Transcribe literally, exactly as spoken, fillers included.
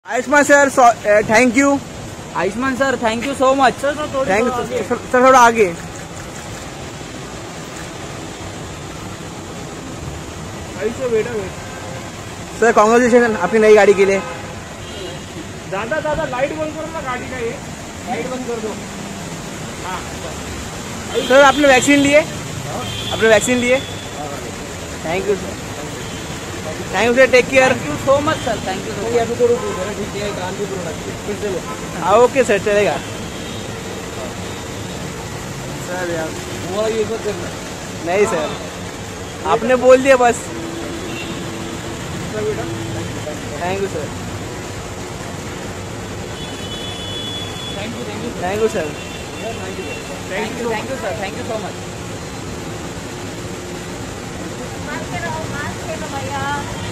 Ayushman sir thank you. Ayushman sir thank you so much. Thank you sir, थोड़ा आगे। बेटा sir congratulation आपकी नई गाड़ी के लिए। दादा दादा लाइट बंद करो ना गाड़ी का, ये लाइट बंद कर दो। हाँ सर आपने वैक्सीन लिए? आपने वैक्सीन लिए? Thank you sir, thank you sir, take care. Thank you so much sir, thank you. अभी तो रुको जरा, ठीक है काम भी पूरा फिर से लो। हाँ ओके सर, चलेगा सर यार वो ये मत करना। नहीं सर, आपने बोल दिया बस। Thank you sir, thank you thank you thank you sir, thank you thank you sir, thank you so much. Mask लगाओ, मास्क लगाओ भैया।